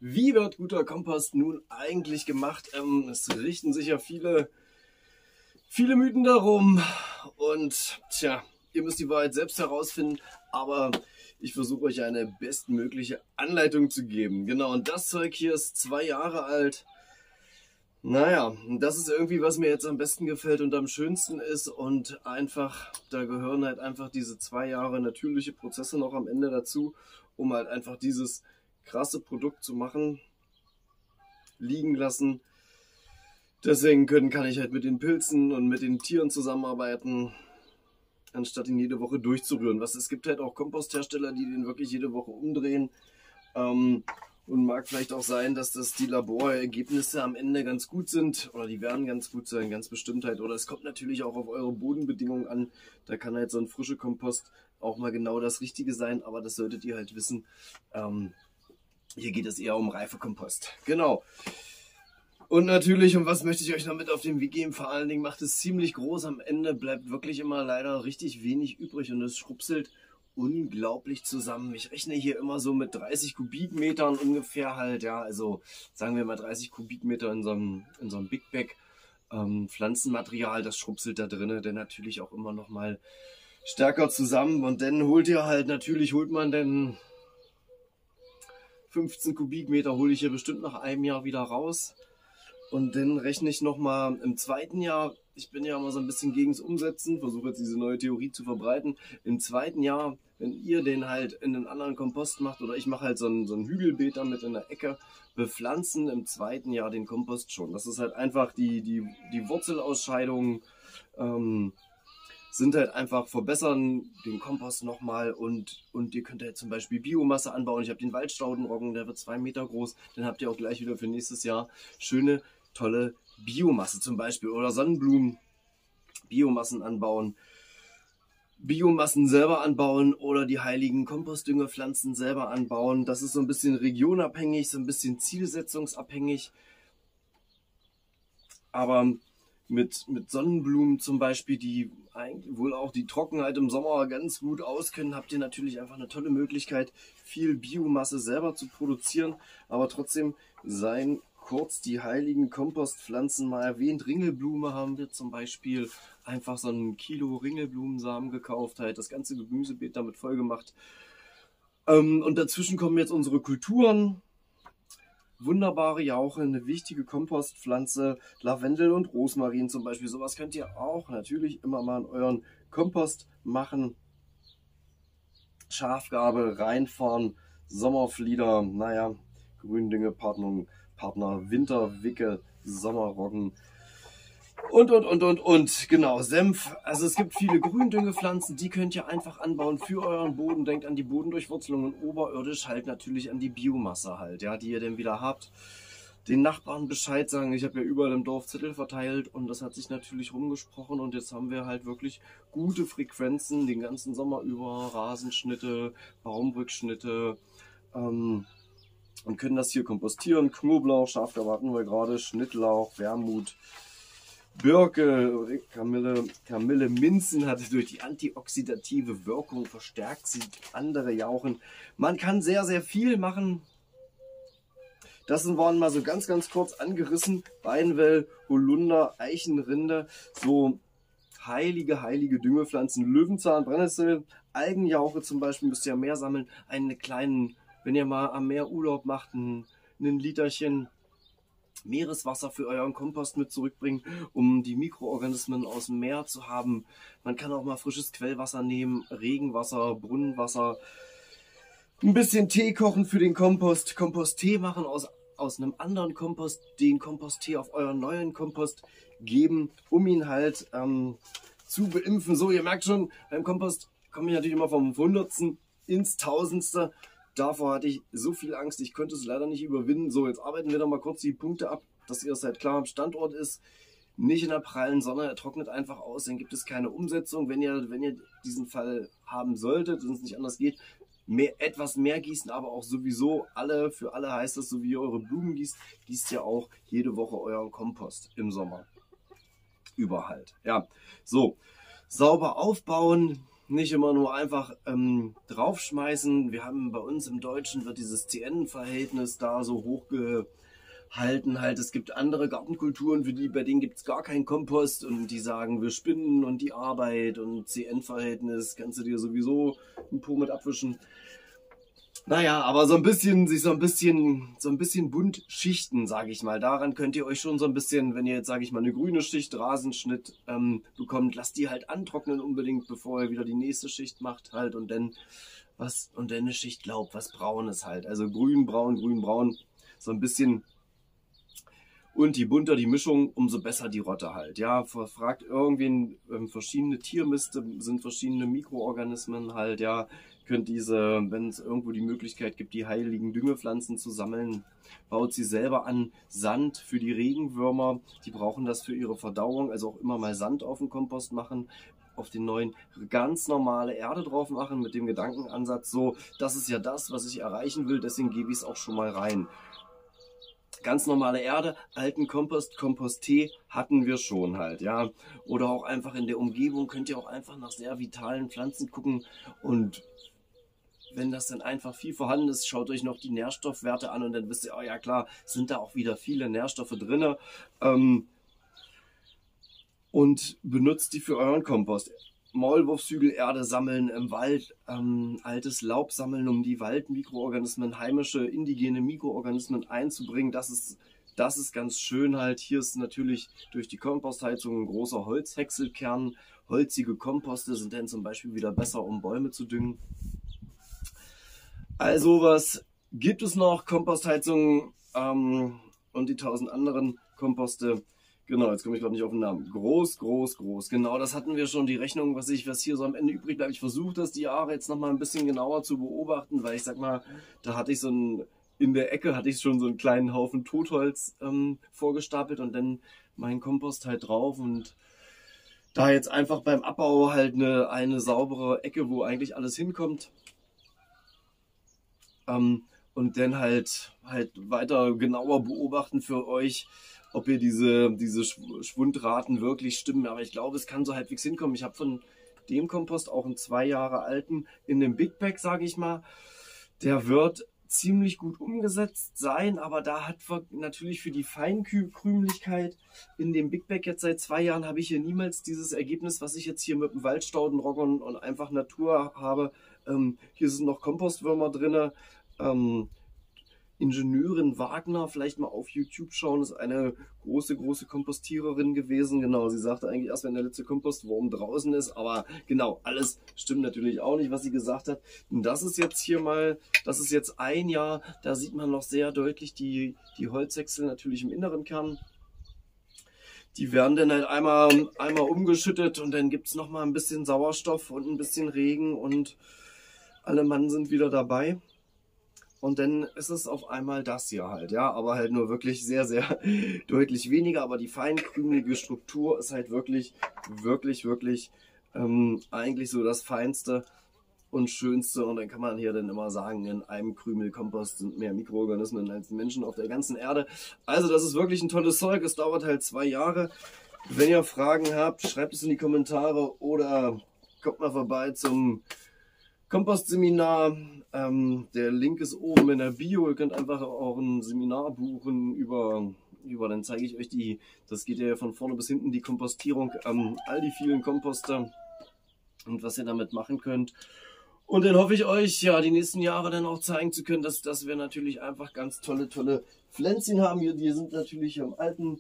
Wie wird guter Kompost nun eigentlich gemacht? Es richten sich ja viele Mythen darum und tja, ihr müsst die Wahrheit selbst herausfinden, aber ich versuche euch eine bestmögliche Anleitung zu geben. Genau, und das Zeug hier ist 2 Jahre alt. Naja, das ist irgendwie, was mir jetzt am besten gefällt und am schönsten ist, und einfach, da gehören halt einfach diese 2 Jahre natürliche Prozesse noch am Ende dazu, um halt einfach dieses krasse Produkt zu machen, liegen lassen. Deswegen kann ich halt mit den Pilzen und mit den Tieren zusammenarbeiten, anstatt ihn jede Woche durchzurühren. Es gibt halt auch Komposthersteller, die den wirklich jede Woche umdrehen. Und mag vielleicht auch sein, dass die Laborergebnisse am Ende ganz gut sind, oder die werden ganz gut sein, ganz bestimmt halt. Oder es kommt natürlich auch auf eure Bodenbedingungen an. Da kann halt so ein frischer Kompost auch mal genau das Richtige sein, aber das solltet ihr halt wissen. Hier geht es eher um Reifekompost. Genau. Und natürlich, und was möchte ich euch noch mit auf den Weg geben? Vor allen Dingen macht es ziemlich groß. Am Ende bleibt wirklich immer leider richtig wenig übrig und es schrupselt unglaublich zusammen. Ich rechne hier immer so mit 30 Kubikmetern ungefähr halt, ja, also sagen wir mal 30 Kubikmeter in so einem Big Bag Pflanzenmaterial, das schrupselt da drin, denn natürlich auch immer noch mal stärker zusammen, und dann holt man dann 15 Kubikmeter hole ich hier bestimmt nach einem Jahr wieder raus. Und dann rechne ich nochmal im zweiten Jahr, ich bin ja immer so ein bisschen gegen das Umsetzen, versuche jetzt diese neue Theorie zu verbreiten. Im zweiten Jahr, wenn ihr den halt in einen anderen Kompost macht, oder ich mache halt so ein Hügelbeet damit in der Ecke, bepflanzen im zweiten Jahr den Kompost schon. Das ist halt einfach die Wurzelausscheidungen sind halt einfach, verbessern den Kompost nochmal, und ihr könnt halt zum Beispiel Biomasse anbauen. Ich habe den Waldstaudenroggen, der wird 2 Meter groß, dann habt ihr auch gleich wieder für nächstes Jahr schöne, tolle Biomasse zum Beispiel, oder Sonnenblumen, Biomassen anbauen, Biomassen selber anbauen oder die heiligen Kompostdüngerpflanzen selber anbauen. Das ist so ein bisschen regionabhängig, so ein bisschen zielsetzungsabhängig, aber mit Sonnenblumen zum Beispiel, die eigentlich wohl auch die Trockenheit im Sommer ganz gut auskennen, habt ihr natürlich einfach eine tolle Möglichkeit, viel Biomasse selber zu produzieren, aber trotzdem seien kurz die heiligen Kompostpflanzen mal erwähnt. Ringelblume haben wir zum Beispiel, einfach so ein Kilo Ringelblumensamen gekauft, halt das ganze Gemüsebeet damit voll gemacht. Und dazwischen kommen jetzt unsere Kulturen. Wunderbare Jauche, eine wichtige Kompostpflanze, Lavendel und Rosmarin zum Beispiel. Sowas könnt ihr auch natürlich immer mal in euren Kompost machen. Schafgarbe, reinfahren, Sommerflieder, naja, Gründüngepartner, Winterwicke, Sommerroggen und. Genau, Senf. Also es gibt viele Gründüngepflanzen, die könnt ihr einfach anbauen für euren Boden. Denkt an die Bodendurchwurzelung und oberirdisch halt natürlich an die Biomasse halt, ja, die ihr dann wieder habt. Den Nachbarn Bescheid sagen. Ich habe ja überall im Dorf Zettel verteilt und das hat sich natürlich rumgesprochen, und jetzt haben wir halt wirklich gute Frequenzen den ganzen Sommer über, Rasenschnitte, Baumrückschnitte, und können das hier kompostieren. Knoblauch, Schafgarbe hatten wir gerade, Schnittlauch, Wermut, Birke, Kamille, Minzen hat durch die antioxidative Wirkung, verstärkt sie andere Jauchen. Man kann sehr, sehr viel machen. Das waren mal so ganz, ganz kurz angerissen. Weinwell, Holunder, Eichenrinde, so heilige Düngepflanzen, Löwenzahn, Brennnessel, Algenjauche zum Beispiel, müsst ihr ja mehr sammeln. Einen kleinen, wenn ihr mal am Meer Urlaub macht, ein Literchen Meereswasser für euren Kompost mit zurückbringen, um die Mikroorganismen aus dem Meer zu haben. Man kann auch mal frisches Quellwasser nehmen, Regenwasser, Brunnenwasser, ein bisschen Tee kochen für den Kompost, Komposttee machen aus einem anderen Kompost, den Komposttee auf euren neuen Kompost geben, um ihn halt zu beimpfen. So, ihr merkt schon, beim Kompost komme ich natürlich immer vom Hundertsten ins Tausendste. Davor hatte ich so viel Angst, ich konnte es leider nicht überwinden. So, jetzt arbeiten wir noch mal kurz die Punkte ab, dass ihr es halt klar am Standort ist. Nicht in der prallen Sonne, er trocknet einfach aus, dann gibt es keine Umsetzung. Wenn ihr diesen Fall haben solltet und es nicht anders geht, etwas mehr gießen, aber auch sowieso für alle heißt das, so wie ihr eure Blumen gießt ihr auch jede Woche euren Kompost im Sommer. Über halt. Ja, so, sauber aufbauen. nicht immer nur einfach draufschmeißen. Wir haben bei uns im Deutschen wird dieses CN-Verhältnis da so hochgehalten. Halt, es gibt andere Gartenkulturen, bei denen gibt es gar keinen Kompost und die sagen, wir spinnen und die Arbeit und CN-Verhältnis kannst du dir sowieso einen Po mit abwischen. Naja, aber so ein bisschen bunt schichten, sage ich mal. Daran könnt ihr euch schon so ein bisschen, wenn ihr jetzt, sage ich mal, eine grüne Schicht Rasenschnitt bekommt, lasst die halt antrocknen unbedingt, bevor ihr wieder die nächste Schicht macht halt und dann eine Schicht Laub, was Braunes halt. Also grün, braun, so ein bisschen. Und je bunter die Mischung, umso besser die Rotte halt. Ja, fragt irgendwen, verschiedene Tiermiste sind verschiedene Mikroorganismen halt, ja. Könnt wenn es irgendwo die Möglichkeit gibt, die heiligen Düngepflanzen zu sammeln, baut sie selber an. Sand für die Regenwürmer, die brauchen das für ihre Verdauung, also auch immer mal Sand auf den Kompost machen, auf den neuen ganz normale Erde drauf machen mit dem Gedankenansatz, so, das ist ja das, was ich erreichen will, deswegen gebe ich es auch schon mal rein. Ganz normale Erde, alten Kompost, Komposttee hatten wir schon halt, ja. Oder auch einfach in der Umgebung könnt ihr auch einfach nach sehr vitalen Pflanzen gucken und wenn das dann einfach viel vorhanden ist, schaut euch noch die Nährstoffwerte an und dann wisst ihr, oh ja klar, sind da auch wieder viele Nährstoffe drin und benutzt die für euren Kompost. Maulwurfshügelerde sammeln im Wald, altes Laub sammeln, um die Waldmikroorganismen, heimische, indigene Mikroorganismen einzubringen. Das ist ganz schön halt. Hier ist natürlich durch die Kompostheizung ein großer Holzhäckselkern. Holzige Komposte sind dann zum Beispiel wieder besser, um Bäume zu düngen. Also was gibt es noch? Kompostheizung und die 1000 anderen Komposte. Genau, jetzt komme ich gerade nicht auf den Namen. Groß. Genau, das hatten wir schon, die Rechnung, was hier so am Ende übrig bleibt. Ich versuche das die Jahre jetzt nochmal ein bisschen genauer zu beobachten, weil ich sag mal, da hatte ich in der Ecke hatte ich schon so einen kleinen Haufen Totholz vorgestapelt und dann meinen Kompost halt drauf und da jetzt einfach beim Abbau halt eine saubere Ecke, wo eigentlich alles hinkommt. Und dann halt weiter genauer beobachten für euch, ob ihr diese Schwundraten wirklich stimmen. Aber ich glaube, es kann so halbwegs hinkommen. Ich habe von dem Kompost auch einen 2 Jahre alten in dem Big Bag, sage ich mal. Der wird ziemlich gut umgesetzt sein, aber da hat natürlich für die Feinkrümeligkeit in dem Big Bag jetzt seit 2 Jahren habe ich hier niemals dieses Ergebnis, was ich jetzt hier mit dem Waldstaudenrockern und einfach Natur habe. Hier sind noch Kompostwürmer drin. Ingenieurin Wagner, vielleicht mal auf YouTube schauen, ist eine große Kompostiererin gewesen. Genau, sie sagte eigentlich erst, wenn der letzte Kompostwurm draußen ist, aber genau, alles stimmt natürlich auch nicht, was sie gesagt hat. Und das ist jetzt das ist jetzt 1 Jahr, da sieht man noch sehr deutlich die Holzhäcksel natürlich im inneren Kern. Die werden dann halt einmal umgeschüttet und dann gibt es nochmal ein bisschen Sauerstoff und ein bisschen Regen und alle Mann sind wieder dabei. Und dann ist es auf einmal das hier halt, ja, aber halt nur wirklich sehr deutlich weniger. Aber die feinkrümelige Struktur ist halt wirklich eigentlich so das Feinste und Schönste. Und dann kann man hier dann immer sagen, in einem Krümelkompost sind mehr Mikroorganismen als Menschen auf der ganzen Erde. Also das ist wirklich ein tolles Zeug. Es dauert halt 2 Jahre. Wenn ihr Fragen habt, schreibt es in die Kommentare oder kommt mal vorbei zum Kompostseminar. Der Link ist oben in der Bio. Ihr könnt einfach auch ein Seminar buchen über dann zeige ich euch das geht ja von vorne bis hinten, die Kompostierung, all die vielen Komposter und was ihr damit machen könnt. Und dann hoffe ich euch, ja, die nächsten Jahre dann auch zeigen zu können, dass wir natürlich einfach ganz tolle Pflänzchen haben. Hier, die sind natürlich im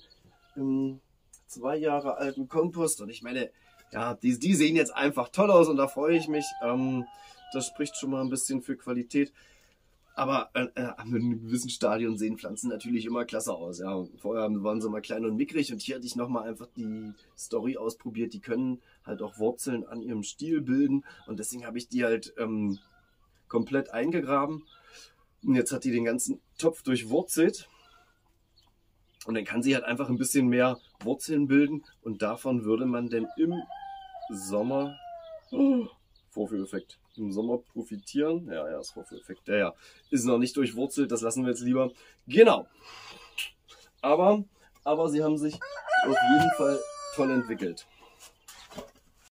2 Jahre alten Kompost. Und ich meine, ja, die sehen jetzt einfach toll aus und da freue ich mich. Das spricht schon mal ein bisschen für Qualität. Aber an einem gewissen Stadion sehen Pflanzen natürlich immer klasse aus. Ja. Vorher waren sie mal klein und mickrig und hier hatte ich nochmal einfach die Story ausprobiert. Die können halt auch Wurzeln an ihrem Stiel bilden und deswegen habe ich die halt komplett eingegraben. Und jetzt hat die den ganzen Topf durchwurzelt. Und dann kann sie halt einfach ein bisschen mehr Wurzeln bilden und davon würde man dann im Sommer... Vorführeffekt. Im Sommer profitieren. Ja, das Vorführeffekt. Ja. Ist noch nicht durchwurzelt, das lassen wir jetzt lieber. Genau. Aber sie haben sich auf jeden Fall toll entwickelt.